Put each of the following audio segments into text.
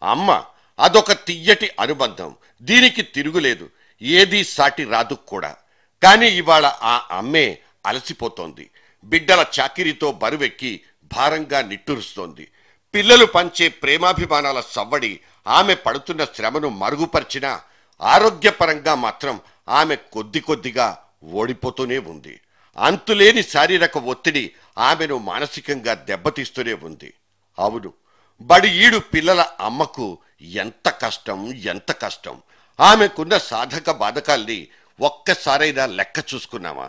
అమ్మ అదొక తియ్యటి అనుబంధం. దీనికి తిరుగులేదు. ఏదీ సాటి రాదు కూడా. కానీ ఇవాళ ఆ అమ్మే అలసిపోతోంది. బిడ్డల చాకిరీతో బరువెక్కి భారంగా నిట్టూరుస్తోంది. పిల్లలు పంచే ప్రేమాభిమానాల సవ్వడి ఆమె పడుతున్న శ్రమను మరుగుపరిచినా ఆరోగ్యపరంగా మాత్రం ఆమె కొద్దిగా ఓడిపోతూనే ఉంది. అంతులేని శారీరక ఒత్తిడి ఆమెను మానసికంగా దెబ్బతీస్తూనే ఉంది. అవును, బడి ఈడు పిల్లల అమ్మకు ఎంత కష్టం. ఆమెకున్న సాధక బాధకాల్ని ఒక్కసారైనా లెక్క చూసుకున్నామా?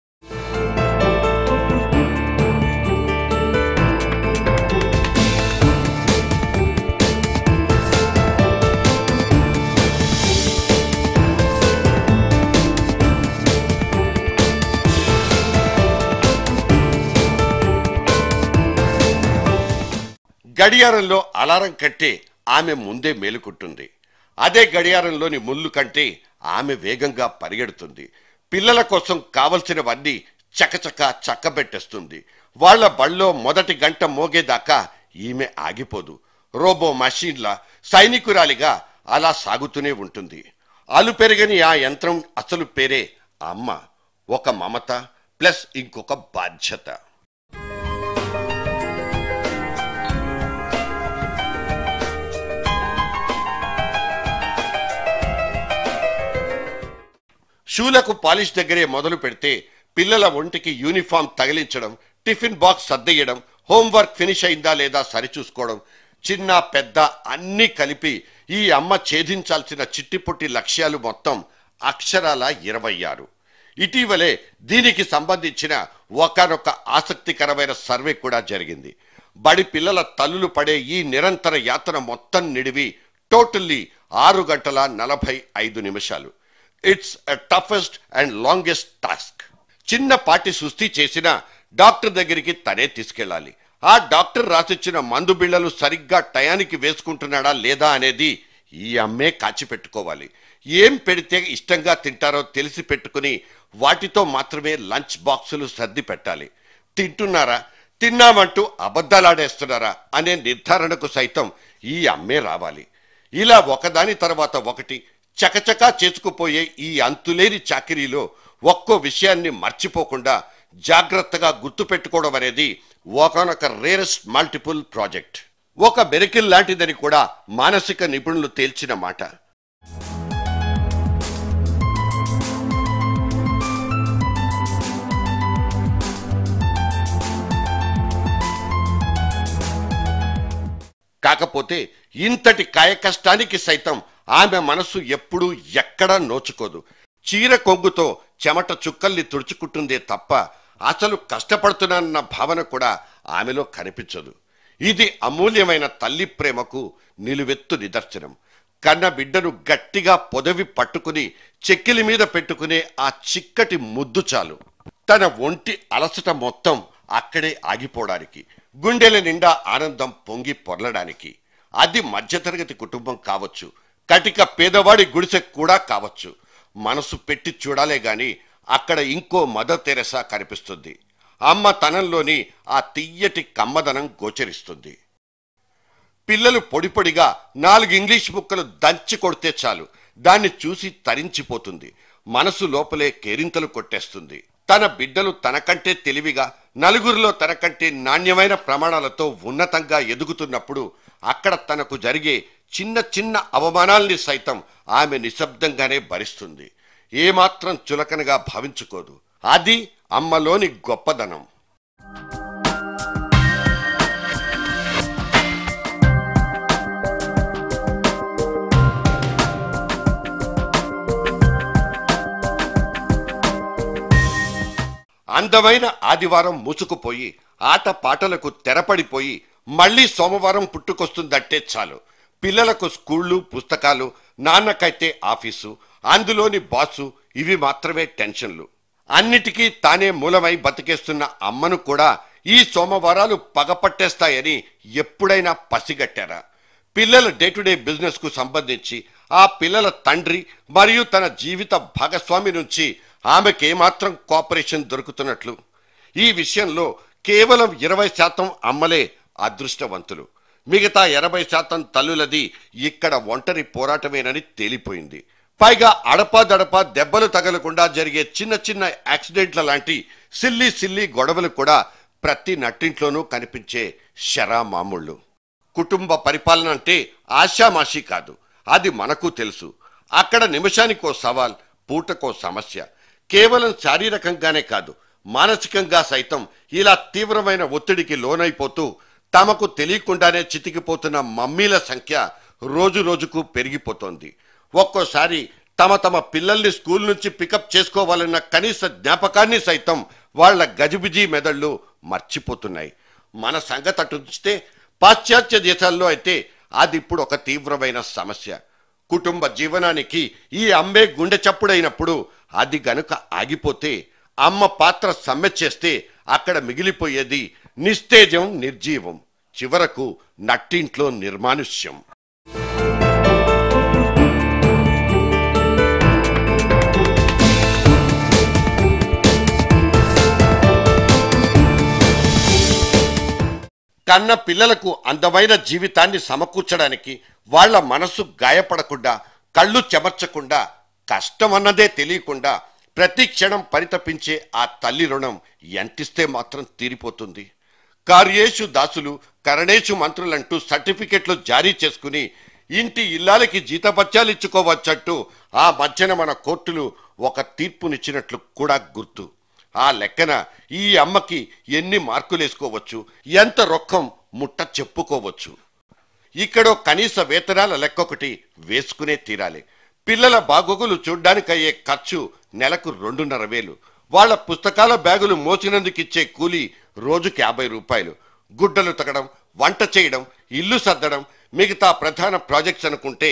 గడియారంలో అలారం కట్టే ఆమె ముందే మేలుకుంటుంది. అదే గడియారంలోని ముళ్ళు కంటే ఆమె వేగంగా పరిగెడుతుంది. పిల్లల కోసం కావలసినవన్నీ చక్కబెట్టేస్తుంది. వాళ్ల బళ్ళో మొదటి గంట మోగేదాకా ఈమె ఆగిపోదు. రోబో మషీన్లా, సైనికురాలిగా అలా సాగుతూనే ఉంటుంది. అలు పెరగని ఆ యంత్రం అసలు పేరే అమ్మ. ఒక మమత ప్లస్ ఇంకొక బాధ్యత. షూలకు పాలిష్ దగ్గరే మొదలు పెడితే పిల్లల ఒంటికి యూనిఫామ్ తగిలించడం, టిఫిన్ బాక్స్ సర్దేయడం, హోంవర్క్ ఫినిష్ అయిందా లేదా సరిచూసుకోవడం, చిన్న పెద్ద అన్నీ కలిపి ఈ అమ్మ ఛేదించాల్సిన చిట్టిపుట్టి లక్ష్యాలు మొత్తం అక్షరాల 26. ఇటీవలే దీనికి సంబంధించిన ఒకనొక ఆసక్తికరమైన సర్వే కూడా జరిగింది. బడి పిల్లల తల్లులు పడే ఈ నిరంతర యాతన మొత్తం నిడివి టోటల్లీ 6 గంటల 45 నిమిషాలు. It's a toughest and longest task. చిన్నపాటి సుస్థి చేసిన డాక్టర్ దగ్గరికి తనే తీసుకెళ్ళాలి. ఆ డాక్టర్ రాసిచ్చిన మందు బిళ్ళలు సరిగ్గా టయానికి వేసుకుంటున్నాడా లేదా అనేది ఈ అమ్మే కాచిపెట్టుకోవాలి. ఏం పెడితే ఇష్టంగా తింటారో తెలిసి పెట్టుకుని వాటితో మాత్రమే లంచ్ బాక్సులు సర్ది పెట్టాలి. తింటున్నారా, తిన్నామంటూ అబద్ధాలాడేస్తున్నారా అనే నిర్ధారణకు సైతం ఈ అమ్మే రావాలి. ఇలా ఒకదాని తర్వాత ఒకటి చకచకా చేసుకుపోయే ఈ అంతులేని చాకిరీలో ఒక్కో విషయాన్ని మర్చిపోకుండా జాగ్రత్తగా గుర్తుపెట్టుకోవడం అనేది ఒకనొక రేరెస్ట్ మల్టిపుల్ ప్రాజెక్ట్. ఒక మెరికల్ లాంటిదని కూడా మానసిక నిపుణులు తేల్చిన మాట. కాకపోతే ఇంతటి కాయకష్టానికి సైతం ఆమె మనసు ఎప్పుడూ ఎక్కడా నోచుకోదు. చీర కొంగుతో చెమట చుక్కల్ని తుడుచుకుంటుందే తప్ప అసలు కష్టపడుతున్నానన్న భావన కూడా ఆమెలో కనిపించదు. ఇది అమూల్యమైన తల్లి ప్రేమకు నిలువెత్తు నిదర్శనం. కన్న బిడ్డను గట్టిగా పొదవి పట్టుకుని చెక్కిలి మీద పెట్టుకునే ఆ చిక్కటి ముద్దు చాలు తన ఒంటి అలసట మొత్తం అక్కడే ఆగిపోవడానికి, గుండెల నిండా ఆనందం పొంగి పొర్లడానికి. అది మధ్యతరగతి కుటుంబం కావచ్చు, కటిక పేదవాడి గుడిసె కూడా కావచ్చు. మనసు పెట్టి చూడాలే గాని అక్కడ ఇంకో మదర్ తెరెసా కనిపిస్తుంది. అమ్మ తనంలోని ఆ తియ్యటి కమ్మదనం గోచరిస్తుంది. పిల్లలు పొడిపొడిగా 4 ఇంగ్లీష్ ముక్కలు దంచి కొడితే చాలు దాన్ని చూసి తరించిపోతుంది. మనసు లోపలే కేరింతలు కొట్టేస్తుంది. తన బిడ్డలు తనకంటే తెలివిగా, నలుగురిలో తనకంటే నాణ్యమైన ప్రమాణాలతో ఉన్నతంగా ఎదుగుతున్నప్పుడు అక్కడ తనకు జరిగే చిన్న అవమానాల్ని సైతం ఆమె నిశ్శబ్దంగానే భరిస్తుంది. ఏమాత్రం చులకనగా భావించుకోదు. అది అమ్మలోని గొప్పదనం. అందమైన ఆదివారం మూసుకుపోయి ఆట పాటలకు తెరపడిపోయి మళ్లీ సోమవారం పుట్టుకొస్తుందంటే చాలు పిల్లలకు స్కూళ్ళు, పుస్తకాలు, నాన్నకైతే ఆఫీసు, అందులోని బాసు, ఇవి మాత్రమే టెన్షన్లు. అన్నిటికీ తానే మూలమై బతికేస్తున్న అమ్మను కూడా ఈ సోమవారాలు పగపట్టేస్తాయని ఎప్పుడైనా పసిగట్టారా? పిల్లల డే టు డే బిజినెస్ కు సంబంధించి ఆ పిల్లల తండ్రి మరియు తన జీవిత భాగస్వామి నుంచి ఆమెకేమాత్రం కోఆపరేషన్ దొరుకుతున్నట్లు? ఈ విషయంలో కేవలం 20% అమ్మలే అదృష్టవంతులు. మిగతా 80% తల్లులది ఇక్కడ ఒంటరి పోరాటమేనని తేలిపోయింది. పైగా అడపాదడపా దెబ్బలు తగలకుండా జరిగే చిన్న చిన్న యాక్సిడెంట్ల లాంటి సిల్లీ గొడవలు కూడా ప్రతి నట్టింట్లోనూ కనిపించే శరా మామూళ్ళు. కుటుంబ పరిపాలన అంటే ఆషామాషీ కాదు, అది మనకు తెలుసు. అక్కడ నిమిషానికో సవాల్, పూటకో సమస్య. కేవలం శారీరకంగానే కాదు, మానసికంగా సైతం ఇలా తీవ్రమైన ఒత్తిడికి లోనైపోతూ తమకు తెలియకుండానే చితికిపోతున్న మమ్మీల సంఖ్య రోజు రోజుకు పెరిగిపోతోంది. ఒక్కోసారి తమ పిల్లల్ని స్కూల్ నుంచి పికప్ చేసుకోవాలన్న కనీస జ్ఞాపకాన్ని సైతం వాళ్ల గజిబిజీ మెదళ్ళు మర్చిపోతున్నాయి. మన సంగతి అటుంచితే పాశ్చాత్య దేశాల్లో అయితే అది ఇప్పుడు ఒక తీవ్రమైన సమస్య. కుటుంబ జీవనానికి ఈ అమ్మే గుండె చప్పుడైనప్పుడు అది గనుక ఆగిపోతే, అమ్మ పాత్ర సమ్మె చేస్తే అక్కడ మిగిలిపోయేది నిస్తేజం, నిర్జీవం, చివరకు నట్టింట్లో నిర్మానుష్యం. కన్న పిల్లలకు అందమైన జీవితాన్ని సమకూర్చడానికి వాళ్ల మనసు గాయపడకుండా, కళ్ళు చెమర్చకుండా, కష్టమన్నదే తెలియకుండా ప్రతి క్షణం పరితపించే ఆ తల్లి రుణం ఎంతిస్తే మాత్రం తీరిపోతుంది? కార్యేషు దాసులు కరణేషు మంత్రులంటూ సర్టిఫికెట్లు జారీ చేసుకుని ఇంటి ఇల్లాలకి జీతభత్యాలిచ్చుకోవచ్చట్టు ఆ మధ్యన మన కోర్టులు ఒక తీర్పునిచ్చినట్లు కూడా గుర్తు. ఆ లెక్కన ఈ అమ్మకి ఎన్ని మార్కులేసుకోవచ్చు, ఎంత రొక్కం ముట్ట చెప్పుకోవచ్చు. ఇక్కడో కనీస వేతనాల లెక్కొకటి వేసుకునే తీరాలి. పిల్లల బాగోగులు చూడ్డానికయ్యే ఖర్చు నెలకు 2,500. వాళ్ల పుస్తకాల బ్యాగులు మోసినందుకిచ్చే కూలీ రోజుకి 50 రూపాయలు. గుడ్డలు తగడం, వంట చేయడం, ఇల్లు సర్దడం, మిగతా ప్రధాన ప్రాజెక్ట్స్ అనుకుంటే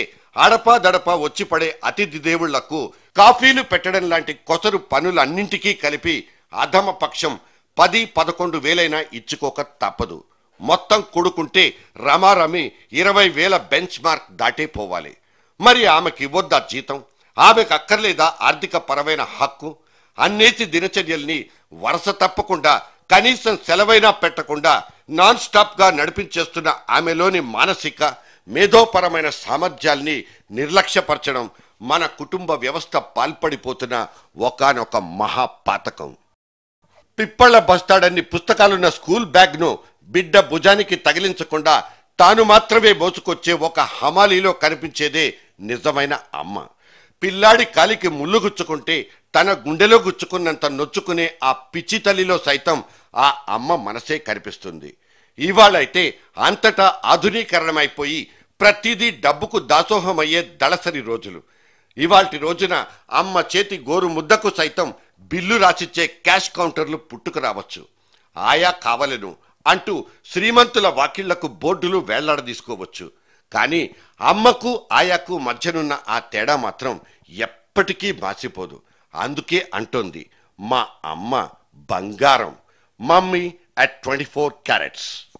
అడపా వచ్చి పడే అతిథి దేవుళ్లకు కాఫీలు పెట్టడం లాంటి కొసరు పనులన్నింటికీ కలిపి అధమ పక్షం 10-11 వేలైనా ఇచ్చుకోక తప్పదు. మొత్తం కూడుకుంటే రమారమి 20,000 బెంచ్ మార్క్ దాటే పోవాలి. మరి ఆమెకి ఇవ్వొద్దా జీతం? ఆమెకు అక్కర్లేదా ఆర్థిక పరమైన హక్కు? అన్నేసి దినచర్యల్ని వరుస తప్పకుండా, కనీసం సెలవైనా పెట్టకుండా నాన్ స్టాప్ గా నడిపించేస్తున్న ఆమెలోని మానసిక, మేధోపరమైన సామర్థ్యాల్ని నిర్లక్ష్యపరచడం మన కుటుంబ వ్యవస్థ పాల్పడిపోతున్న ఒకానొక మహాపాతకం. పిప్పళ్ల బస్తాడన్ని పుస్తకాలున్న స్కూల్ బ్యాగ్ను బిడ్డ భుజానికి తగిలించకుండా తాను మాత్రమే మోసుకొచ్చే ఒక హమాలీలో కనిపించేదే నిజమైన అమ్మ. పిల్లాడి కాలికి ముళ్ళు గుచ్చుకుంటే తన గుండెలో గుచ్చుకున్నంత నొచ్చుకునే ఆ పిచ్చి తల్లిలో సైతం ఆ అమ్మ మనసే కనిపిస్తుంది. ఇవాళైతే అంతటా ఆధునీకరణమైపోయి ప్రతిదీ డబ్బుకు దాసోహమయ్యే దళసరి రోజులు. ఇవాల్టి రోజున అమ్మ చేతి గోరు ముద్దకు సైతం బిల్లు రాసిచ్చే క్యాష్ కౌంటర్లు పుట్టుకు రావచ్చు. ఆయా కావలను అంటూ శ్రీమంతుల వాకిళ్లకు బోర్డులు వేళ్లాడదీసుకోవచ్చు. కానీ అమ్మకు ఆయాకు మధ్యనున్న ఆ తేడా మాత్రం ఎప్పటికీ మాసిపోదు. అందుకే అంటోంది, మా అమ్మ బంగారం, మమ్మీ at 24 carats.